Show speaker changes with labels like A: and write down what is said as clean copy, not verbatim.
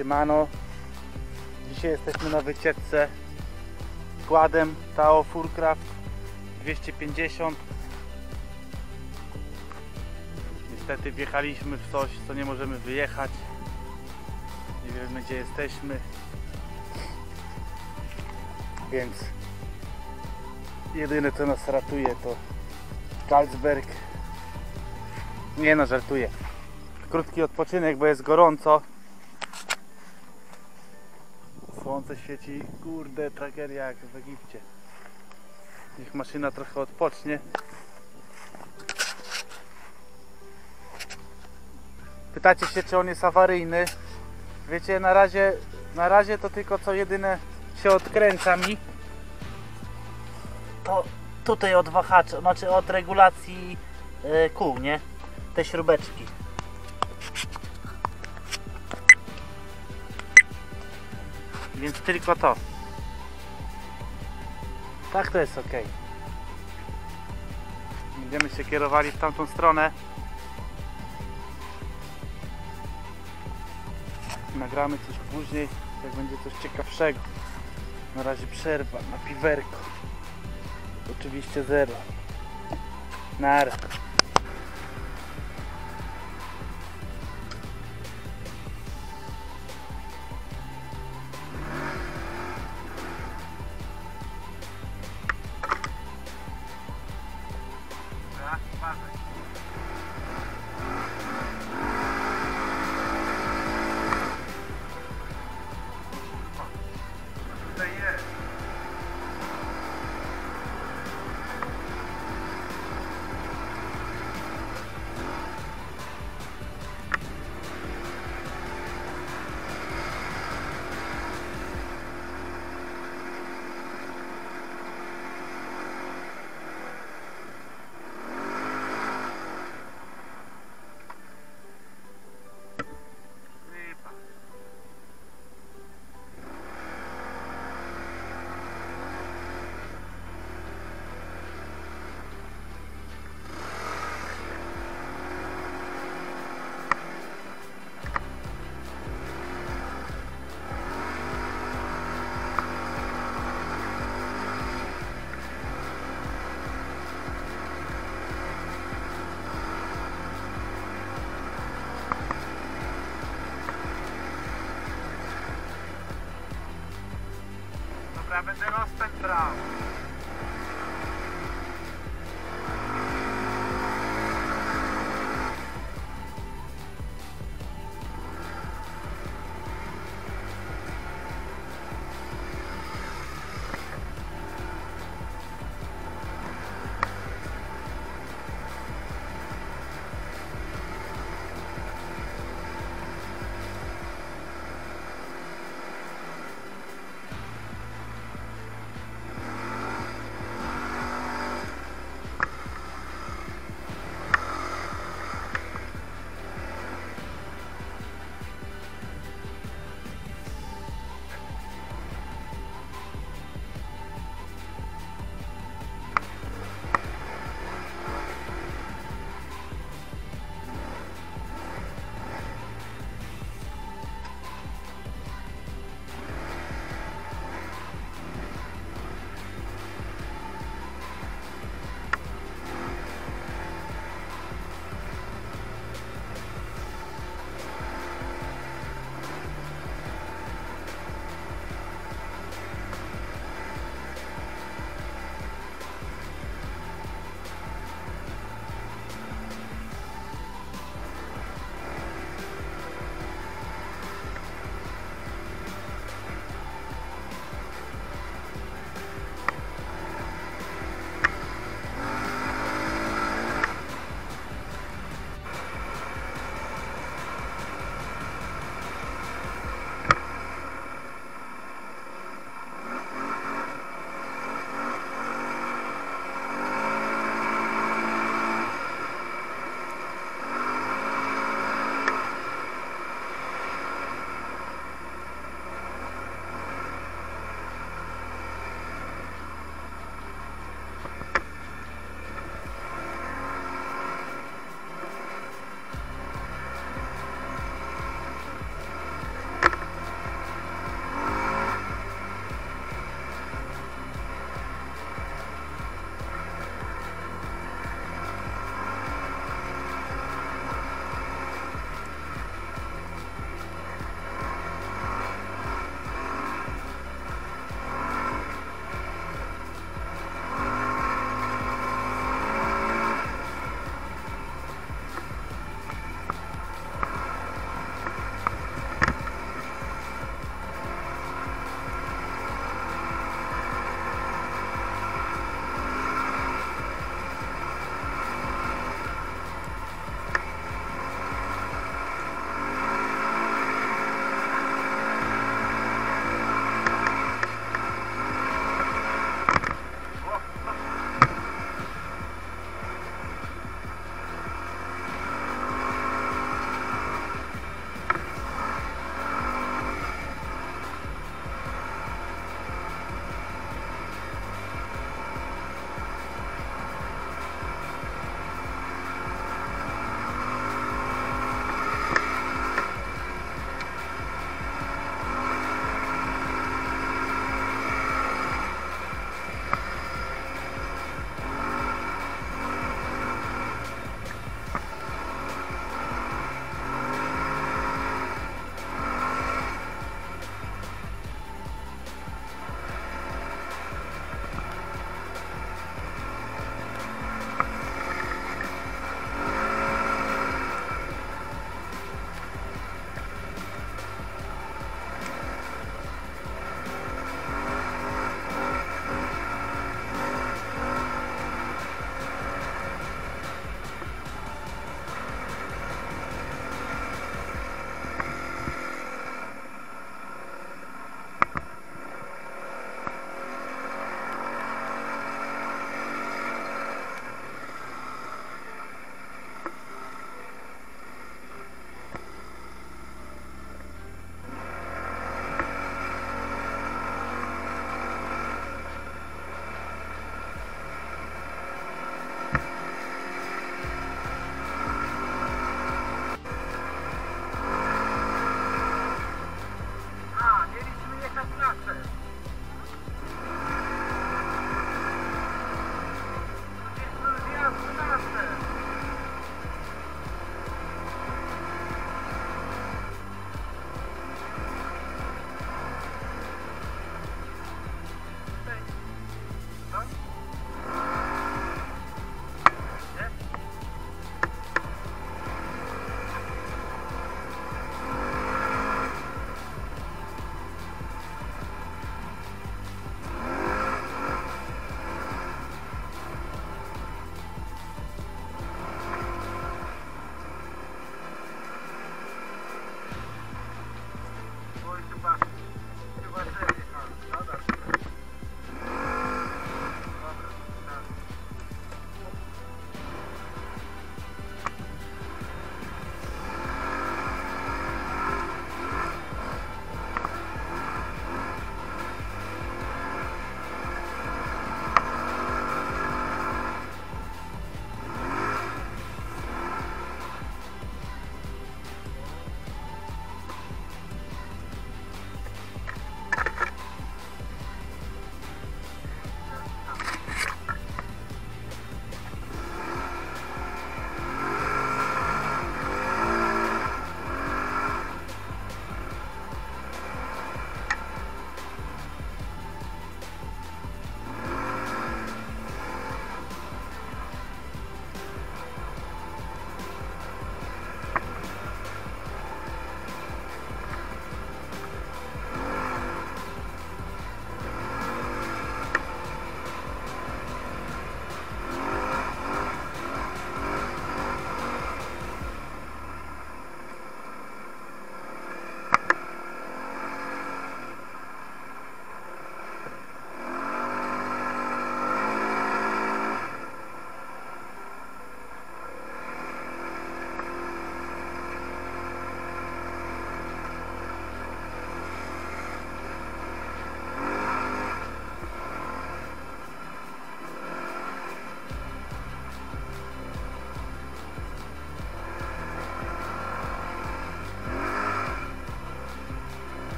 A: Siemano. Dzisiaj jesteśmy na wycieczce składem Tao Fullcraft 250. Niestety wjechaliśmy w coś, co nie możemy wyjechać. Nie wiemy, gdzie jesteśmy. Więc jedyne, co nas ratuje, to Carlsberg. Nie no, żartuję. Krótki odpoczynek, bo jest gorąco. Słońce świeci, kurde, tragedia jak w Egipcie. Niech maszyna trochę odpocznie. Pytacie się, czy on jest awaryjny. Wiecie, na razie to tylko co jedyne się odkręca mi. To tutaj od wahacza, znaczy od regulacji kół, nie? Te śrubeczki. Więc tylko to. Tak, to jest ok. Będziemy się kierowali w tamtą stronę. Nagramy coś później, jak będzie coś ciekawszego. Na razie przerwa na piwerko. Oczywiście zero. Nara. Dobra, będę rozpęd brał.